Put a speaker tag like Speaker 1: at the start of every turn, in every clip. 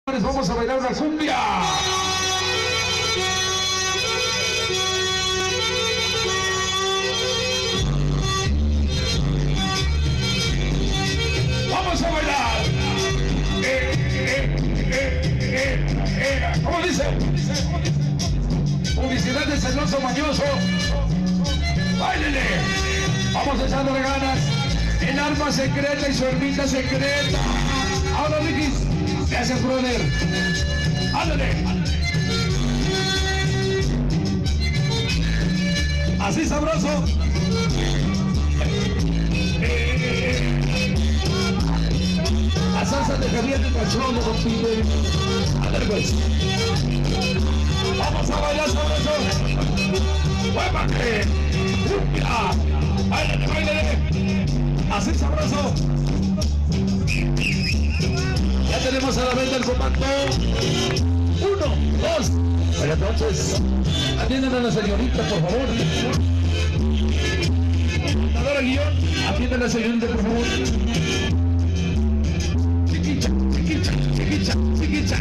Speaker 1: Vamos a bailar una cumbia. Vamos a bailar. ¿Cómo dice? Publicidad de celoso mañoso. Báilele. Vamos echándole ganas. En arma secreta y su ermita secreta. Ahora, Ricky. Gracias, brother. Ándale. Así sabroso. La salsa de Javier de Cachón de Don Pide. Ándale, pues. Vamos a bailar sabroso. ¡Muévate! ¡Báilale, báilale! Así sabroso. Ya tenemos a la venta el comando. 1, 2. Bueno, entonces, atiendan a la señorita, por favor. Contadora guión, atiendan a la señorita, por favor. Chiquicha, chiquicha, chiquicha, chiquicha.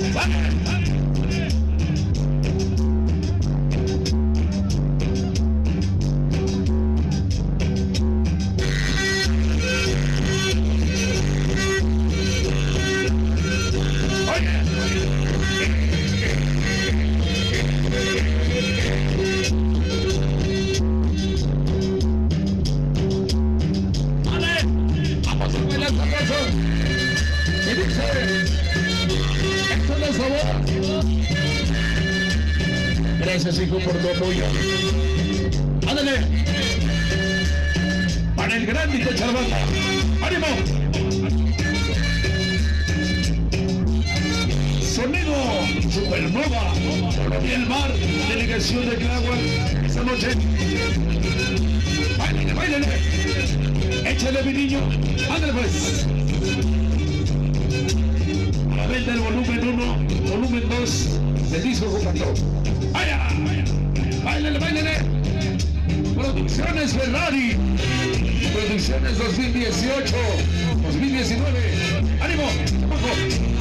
Speaker 1: Gracias, hijo, por tu apoyo. Ándale. Para el gran Nico Charabanda. ¡Ánimo! Sonido Supernova. Y el mar, delegación de Clagua. Esta noche. Báilale, báilale. Échale, mi niño. Ándale, pues. A la venta el volumen 1, volumen 2 del disco Jugato. ¡Vaya! ¡Báilale, báilale! Producciones Ferrari. Producciones 2018, 2019. ¡Ánimo! ¡Abajo!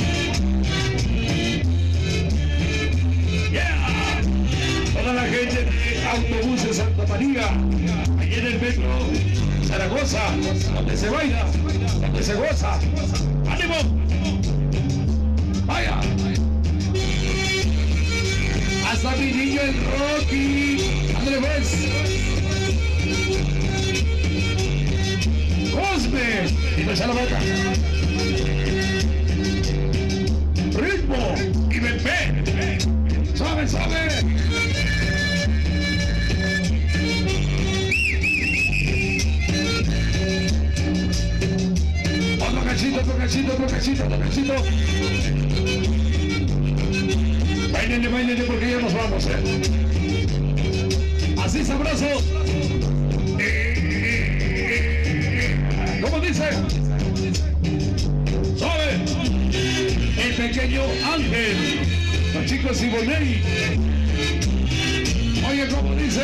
Speaker 1: ¡Yeah! Toda la gente de Autobuses Santa María, ahí en el metro Zaragoza, donde se baila, donde se goza. ¡Ánimo! ¡Vaya! Hasta mi niño el Rocky. Ándale, pues. Cosme. Y no echa la boca. Ritmo. Y bebé. Suave, suave. Otro cachito, otro cachito, otro cachito, otro cachito. Báilele, báilele, porque ya nos vamos, Así sabroso. ¿Cómo dice? ¿Sabe? El pequeño Ángel. Los chicos Iboney. Oye, ¿cómo dice?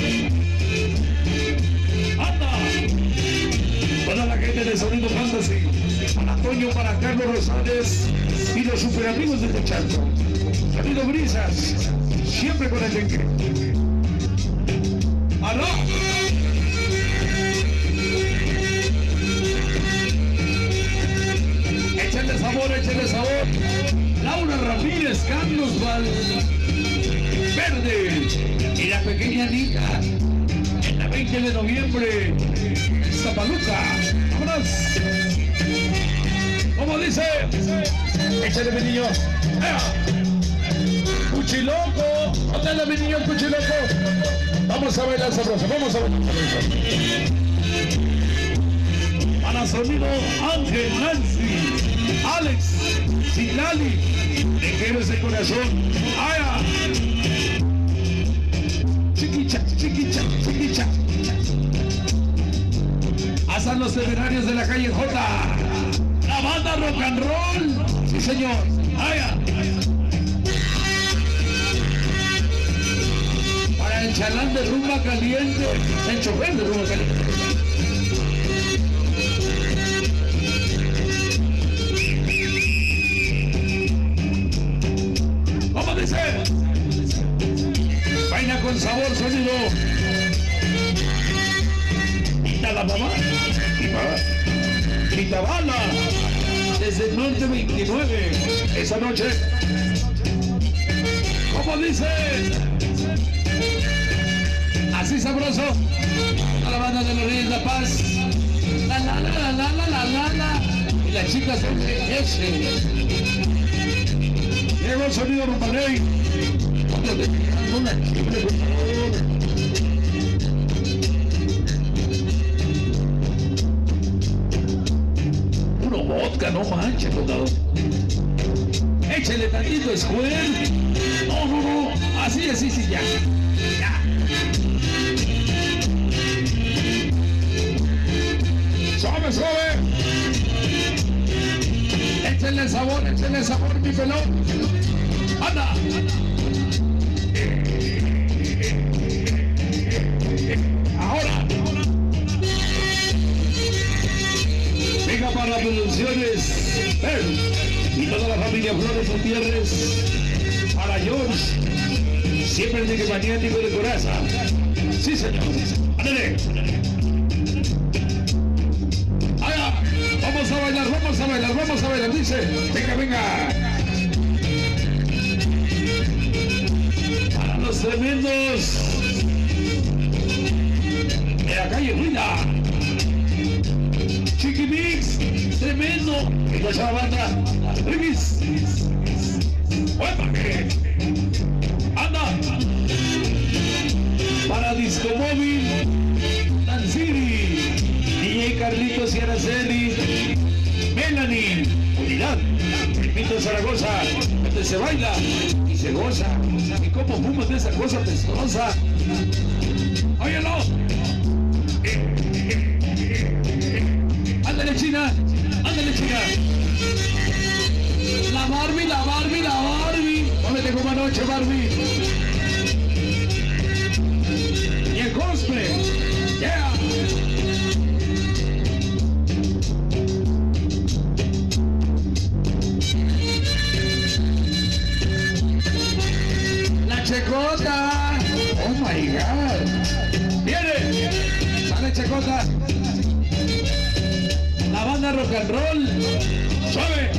Speaker 1: ¡Anda! Para la gente de Sonido Fantasy. Para Antonio, para Carlos Rosales y los super amigos de Techarco. Sonido Brisas, siempre con el dengue. ¡Aló! Échale sabor, échale sabor. Laura Ramírez, Carlos Verde y la pequeña Anita. En la 20 de noviembre, Zapaluca. ¡Vámonos! ¿Cómo dice? Échale, mi niño. Cuchiloco, ¿dónde anda mi niño el Cuchiloco? Vamos a bailar sabroso, vamos a bailar sabroso. Para Sonido Ángel, Nancy, Alex, Silali, Tejeros de Corazón, ¡Aya! Chiquicha, chiquicha, chiquicha. Hasta los temerarios de la calle J. La banda rock and roll, sí señor, ¡Aya! El chalán de rumba caliente, el chofer de rumba caliente. dice? Vaina con sabor, sonido. Quita la mamá. Quita bala. Desde el norte 29. Esa noche. ¿Cómo dice? Así sabroso. A la banda de los Reyes La Paz. La la la la la la la la. Y las chicas se envejecen. Llegó el sonido Rupaney. Una chicle, por favor. Puro vodka, no manches, contador. Échale tantito Square. No, no, no. Así, ya. Ya. Suave. Échenle sabor, mi pelón. Anda. Ahora. Venga para las producciones. Y toda la familia Flores Gutiérrez. Para George. Siempre el magnético de coraza. Sí, señor. Ándale. Vamos a bailar, dice. Venga. Para los tremendos de la calle Ruina. Chiquimix, tremendo. Y la banda. Remix. ¡Huépame! ¡Anda! Para Disco Móvil, Tansiri, DJ Carlitos y Araceli, Melanie, Unidad, Pito Zaragoza, donde se baila y se goza. ¿Y cómo fumas de esa cosa pestosa? ¡Óyelo! ¡Ándale, China! La Barbie. Póngate como anoche, Barbie. Y el cosplay. Yeah. La Checota. Oh my God. Viene. Sale Checota. La banda rock and roll. Suave.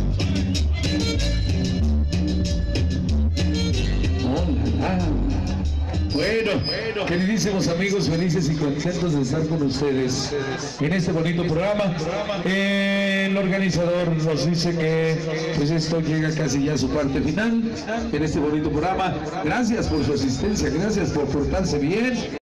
Speaker 1: Bueno, queridísimos amigos, felices y contentos de estar con ustedes en este bonito programa. El organizador nos dice que pues esto llega casi ya a su parte final en este bonito programa. Gracias por su asistencia, gracias por portarse bien.